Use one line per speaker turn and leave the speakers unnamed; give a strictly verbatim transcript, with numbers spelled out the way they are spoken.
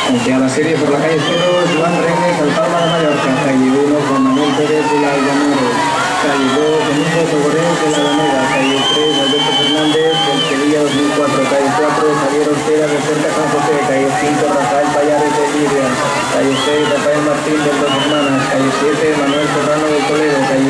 Frente a la serie por la calle cero, Joan Reines, Alfama de Mallorca, calle uno, Juan Manuel Pérez de la Llanura, calle dos, Domingo Togorés de la Alameda, calle tres, Alberto Fernández, del Sevilla dos mil cuatro, calle cuatro, Javier Ortega de Cerca San José, calle cinco, Rafael Payares de Liria, calle seis, Rafael Martín de Dos Hermanas, calle siete, Manuel Serrano de Toledo, calle